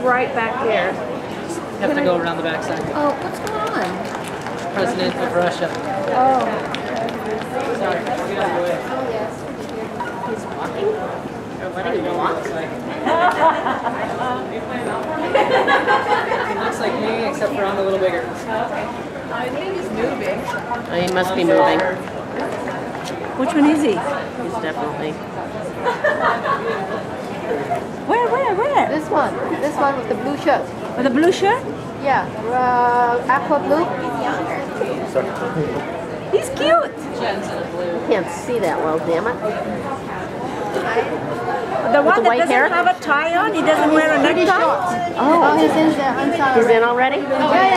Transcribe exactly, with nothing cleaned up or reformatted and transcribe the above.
right back there. Have to go around the backside. Oh, what's going on? President of Russia. Oh. Sorry, get out of the way. Oh, yes. He's walking? Or letting you walk? It looks like me, except for I'm a little bigger. I think he's moving. Oh, he must be moving. Which one is he? He's definitely. Where, where, where? This one. This one with the blue shirt. With the blue shirt? Yeah. Uh, aqua blue. He's cute. Can't see that well, damn it. The one the that white doesn't hair? have a tie on, he doesn't wear a necktie? Oh, he's in there. I'm sorry. He's in already? Yeah, yeah.